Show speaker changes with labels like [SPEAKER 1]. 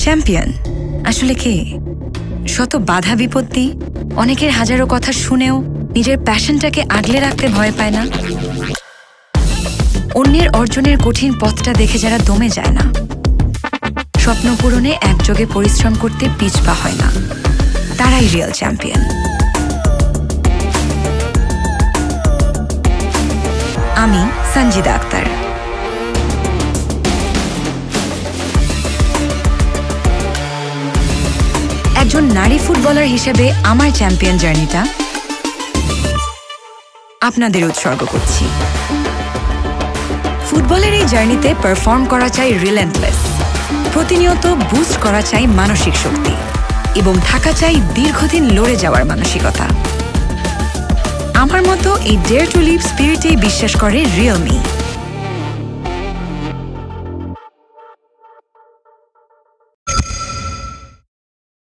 [SPEAKER 1] Champion আসলে কে? শত বাধা বিপত্তি, অনেকের হাজারো কথা শুনেও নিজের প্যাশনটাকে আগলে রাখতে ভয় পায় না। অন্যের অর্জনের কঠিন পথটা দেখে যারা দমে যায় না, স্বপ্ন পূরণে একযোগে পরিশ্রম করতে পিছপা হয় না, তারাই রিয়েল চ্যাম্পিয়ন। আমি সঞ্জিদা আক্তার। একজন নারী ফুটবলার হিসেবে আমার চ্যাম্পিয়ন জার্নিটা আপনাদের উৎসর্গ করছি। ফুটবলের এই জার্নিতে পারফর্ম করা চাই রিলেন্টলেস, প্রতিনিয়ত বুস্ট করা চাই মানসিক শক্তি এবং থাকা চাই দীর্ঘদিন লড়ে যাওয়ার মানসিকতা। আমার মতো এই ডেয়ার টু লিভ স্পিরিটেই বিশ্বাস করে realme।